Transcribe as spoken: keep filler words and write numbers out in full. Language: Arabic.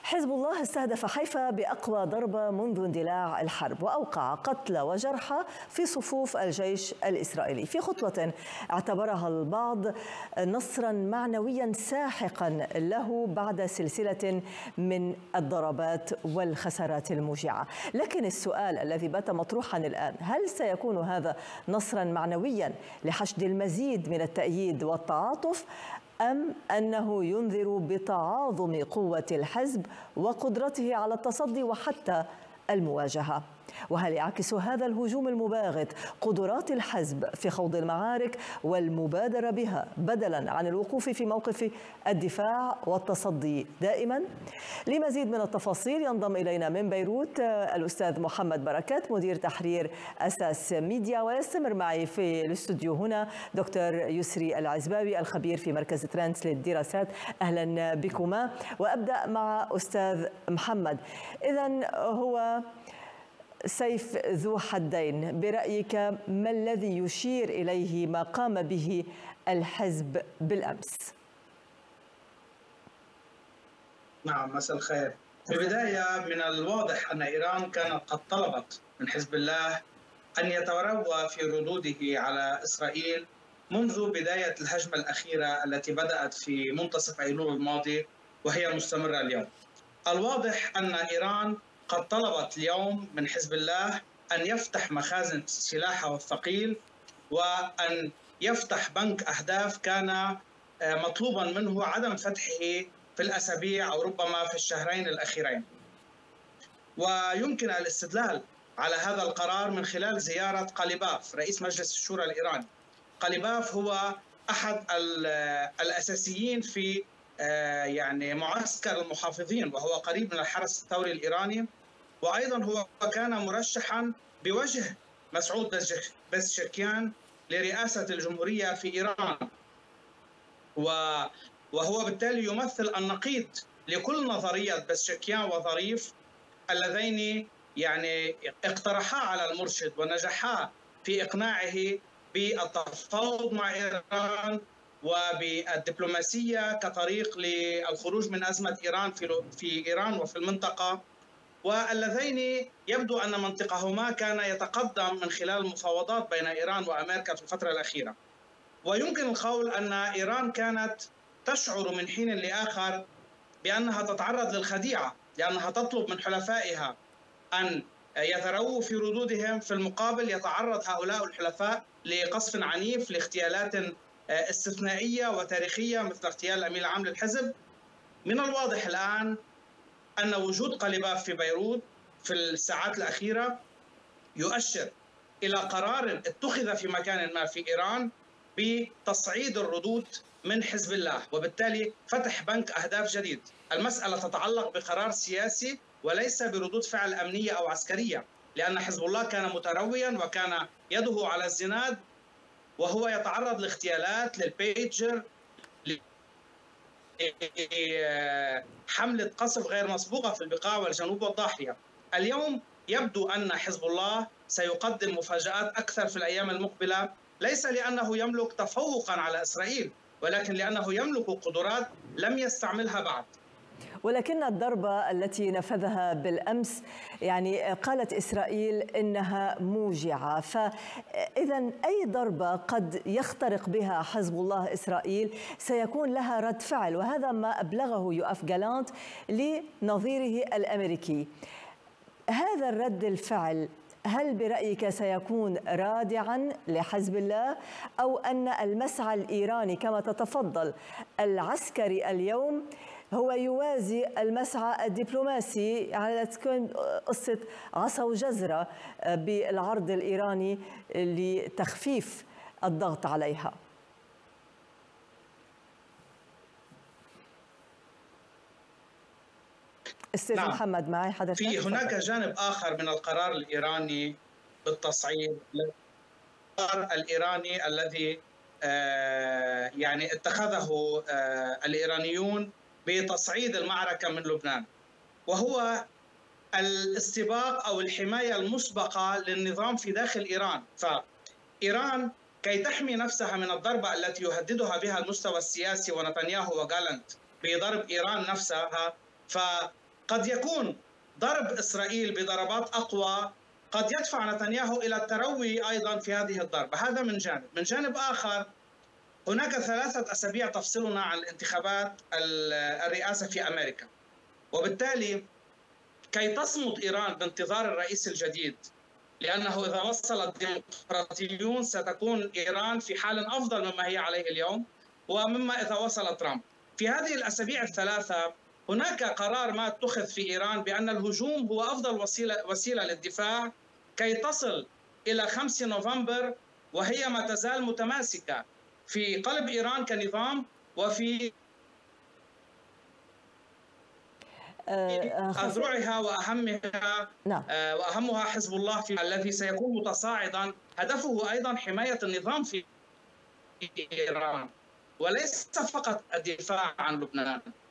حزب الله استهدف حيفا بأقوى ضربة منذ اندلاع الحرب وأوقع قتلى وجرحى في صفوف الجيش الإسرائيلي في خطوة اعتبرها البعض نصرا معنويا ساحقا له بعد سلسلة من الضربات والخسارات الموجعة. لكن السؤال الذي بات مطروحا الآن، هل سيكون هذا نصرا معنويا لحشد المزيد من التأييد والتعاطف، أم أنه ينذر بتعاظم قوة الحزب وقدرته على التصدي وحتى المواجهة؟ وهل يعكس هذا الهجوم المباغت قدرات الحزب في خوض المعارك والمبادرة بها بدلا عن الوقوف في موقف الدفاع والتصدي دائما؟ لمزيد من التفاصيل ينضم إلينا من بيروت الأستاذ محمد بركات مدير تحرير أساس ميديا، ويستمر معي في الاستوديو هنا دكتور يسري العزباوي الخبير في مركز ترانس للدراسات. أهلا بكما. وأبدأ مع أستاذ محمد. إذن هو سيف ذو حدين، برأيك ما الذي يشير إليه ما قام به الحزب بالأمس؟ نعم، مساء الخير. في البداية من الواضح أن إيران كانت قد طلبت من حزب الله أن يتروى في ردوده على إسرائيل منذ بداية الهجمة الأخيرة التي بدأت في منتصف أيلول الماضي وهي مستمرة اليوم. الواضح أن إيران قد طلبت اليوم من حزب الله أن يفتح مخازن سلاحه الثقيل وأن يفتح بنك أهداف كان مطلوبا منه عدم فتحه في الأسابيع أو ربما في الشهرين الأخيرين. ويمكن الاستدلال على هذا القرار من خلال زيارة قليباف رئيس مجلس الشورى الإيراني. قليباف هو أحد الأساسيين في يعني معسكر المحافظين، وهو قريب من الحرس الثوري الإيراني، وأيضا هو كان مرشحا بوجه مسعود بزشكيان لرئاسة الجمهورية في إيران، وهو بالتالي يمثل النقيض لكل نظرية بزشكيان وظريف اللذين يعني اقترحا على المرشد ونجحا في إقناعه بالتفاوض مع إيران وبالدبلوماسية كطريق للخروج من أزمة إيران في إيران وفي المنطقة، واللذين يبدو أن منطقهما كان يتقدم من خلال المفاوضات بين إيران وأمريكا في الفترة الأخيرة. ويمكن القول أن إيران كانت تشعر من حين لآخر بأنها تتعرض للخديعة، لأنها تطلب من حلفائها أن يترووا في ردودهم، في المقابل يتعرض هؤلاء الحلفاء لقصف عنيف، لاغتيالات استثنائية وتاريخية مثل اغتيال الأمين العام للحزب. من الواضح الآن أن وجود قليباف في بيروت في الساعات الأخيرة يؤشر إلى قرار اتخذ في مكان ما في إيران بتصعيد الردود من حزب الله، وبالتالي فتح بنك أهداف جديد. المسألة تتعلق بقرار سياسي وليس بردود فعل أمنية أو عسكرية، لأن حزب الله كان مترويا وكان يده على الزناد، وهو يتعرض لاغتيالات، للبيجر، حملة قصف غير مسبوقة في البقاع والجنوب والضاحية. اليوم يبدو أن حزب الله سيقدم مفاجآت أكثر في الأيام المقبلة، ليس لأنه يملك تفوقا على إسرائيل، ولكن لأنه يملك قدرات لم يستعملها بعد. ولكن الضربة التي نفذها بالأمس يعني قالت إسرائيل إنها موجعة، فإذا أي ضربة قد يخترق بها حزب الله إسرائيل سيكون لها رد فعل، وهذا ما أبلغه يوآف جالانت لنظيره الأمريكي. هذا الرد الفعل هل برأيك سيكون رادعا لحزب الله، أو أن المسعى الإيراني كما تتفضل العسكري اليوم هو يوازي المسعى الدبلوماسي، يعني تكون قصة عصا وجزرة بالعرض الإيراني لتخفيف الضغط عليها؟ استاذ نعم. محمد معي حدث. في هناك جانب آخر من القرار الإيراني بالتصعيد، القرار الإيراني الذي آه يعني اتخذه آه الإيرانيون بتصعيد المعركة من لبنان، وهو الاستباق أو الحماية المسبقة للنظام في داخل إيران. فإيران كي تحمي نفسها من الضربة التي يهددها بها المستوى السياسي ونتنياهو وجالنت بضرب إيران نفسها، ف قد يكون ضرب إسرائيل بضربات أقوى قد يدفع نتنياهو إلى التروي أيضا في هذه الضربة. هذا من جانب. من جانب آخر، هناك ثلاثة أسابيع تفصلنا عن الانتخابات الرئاسة في أمريكا، وبالتالي كي تصمد إيران بانتظار الرئيس الجديد، لأنه إذا وصل الديمقراطيون ستكون إيران في حال أفضل مما هي عليه اليوم ومما إذا وصل ترامب. في هذه الأسابيع الثلاثة هناك قرار ما اتخذ في إيران بأن الهجوم هو أفضل وسيلة, وسيلة للدفاع كي تصل إلى خمسة نوفمبر وهي ما تزال متماسكة في قلب إيران كنظام وفي أذرعها وأهمها. نعم. وأهمها حزب الله في الذي سيكون متصاعدا، هدفه أيضا حماية النظام في إيران وليس فقط الدفاع عن لبنان.